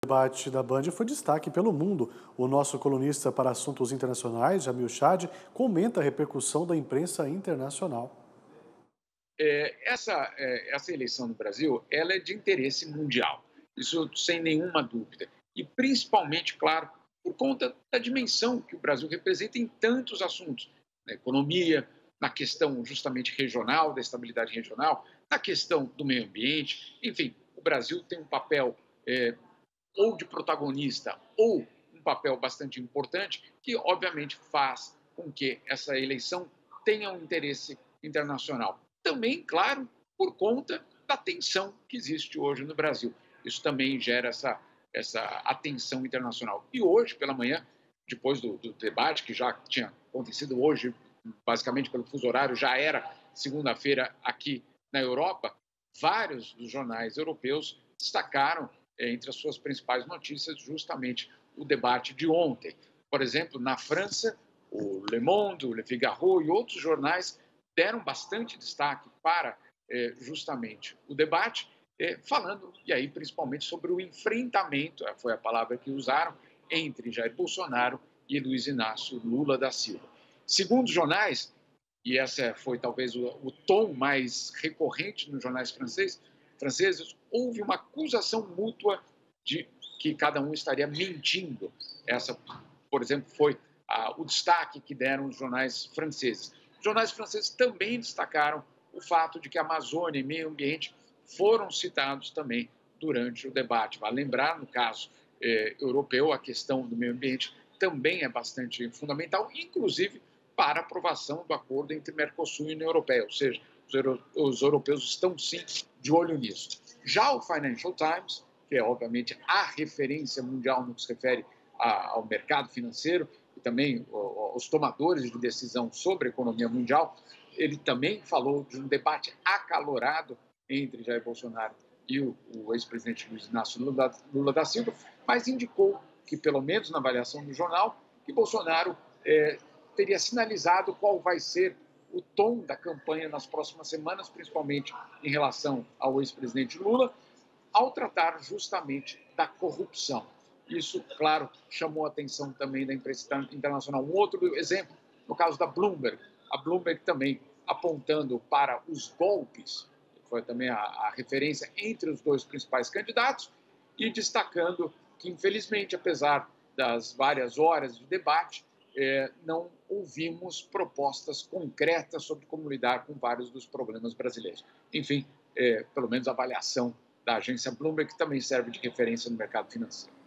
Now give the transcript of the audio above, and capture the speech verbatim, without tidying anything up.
debate da Band foi destaque pelo mundo. O nosso colunista para assuntos internacionais, Jamil Chad, comenta a repercussão da imprensa internacional. É, essa, é, essa eleição no Brasil, ela é de interesse mundial, isso sem nenhuma dúvida. E principalmente, claro, por conta da dimensão que o Brasil representa em tantos assuntos, na economia, na questão justamente regional, da estabilidade regional, na questão do meio ambiente, enfim, o Brasil tem um papel é, ou de protagonista ou um papel bastante importante que, obviamente, faz com que essa eleição tenha um interesse internacional. Também, claro, por conta da tensão que existe hoje no Brasil. Isso também gera essa, essa atenção internacional. E hoje, pela manhã, depois do, do debate, que já tinha acontecido hoje, basicamente pelo fuso horário, já era segunda-feira aqui na Europa, vários dos jornais europeus destacaram eh, entre as suas principais notícias justamente o debate de ontem. Por exemplo, na França, o Le Monde, o Le Figaro e outros jornais deram bastante destaque para eh, justamente o debate, eh, falando, e aí principalmente sobre o enfrentamento, foi a palavra que usaram, entre Jair Bolsonaro e Luiz Inácio Lula da Silva. Segundo os jornais, e essa foi talvez o, o tom mais recorrente nos jornais franceses, franceses, houve uma acusação mútua de que cada um estaria mentindo. Essa, por exemplo, foi ah, o destaque que deram os jornais franceses. Os jornais franceses também destacaram o fato de que a Amazônia e meio ambiente foram citados também durante o debate. Vale lembrar, no caso eh, europeu, a questão do meio ambiente também é bastante fundamental, inclusive para a aprovação do acordo entre Mercosul e União Europeia, ou seja, os, euro, os europeus estão sim de olho nisso. Já o Financial Times, que é obviamente a referência mundial no que se refere a, ao mercado financeiro e também aos tomadores de decisão sobre a economia mundial, ele também falou de um debate acalorado entre Jair Bolsonaro e o, o ex-presidente Luiz Inácio Lula, Lula da Silva, mas indicou que, pelo menos na avaliação do jornal, que Bolsonaro é, teria sinalizado qual vai ser o tom da campanha nas próximas semanas, principalmente em relação ao ex-presidente Lula, ao tratar justamente da corrupção. Isso, claro, chamou a atenção também da imprensa internacional. Um outro exemplo, no caso da Bloomberg, a Bloomberg também apontando para os golpes, foi também a, a referência entre os dois principais candidatos, e destacando que, infelizmente, apesar das várias horas de debate, eh, não ouvimos propostas concretas sobre como lidar com vários dos problemas brasileiros. Enfim, eh, pelo menos a avaliação da agência Bloomberg, que também serve de referência no mercado financeiro.